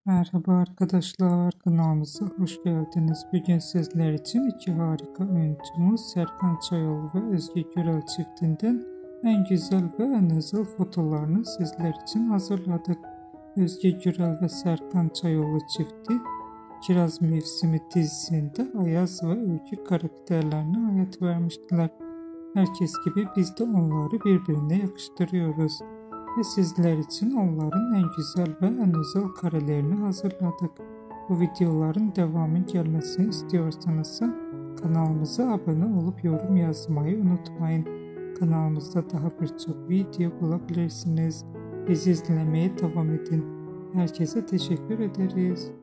Merhaba arkadaşlar, kanalımıza hoş geldiniz. Bugün sizler için iki harika oyuncumuz Serkan Çayoğlu ve Özge Gürel çiftinden en güzel ve en özel fotolarını sizler için hazırladık. Özge Gürel ve Serkan Çayoğlu çifti Kiraz Mevsimi dizisinde Ayaz ve Öykü karakterlerine hayat vermiştiler. Herkes gibi biz de onları birbirine yakıştırıyoruz ve sizler için onların en güzel ve en özel karelerini hazırladık. Bu videoların devamı gelmesini istiyorsanız kanalımıza abone olup yorum yazmayı unutmayın. Kanalımızda daha birçok video bulabilirsiniz. Bizi izlemeye devam edin. Herkese teşekkür ederiz.